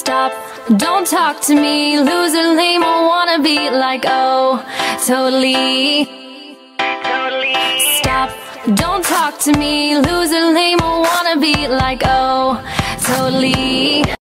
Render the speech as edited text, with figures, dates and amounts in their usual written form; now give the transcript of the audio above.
Stop, don't talk to me, loser, lame, or wanna be like, oh, totally. Stop, don't talk to me, loser, lame, or wanna be like, oh, totally.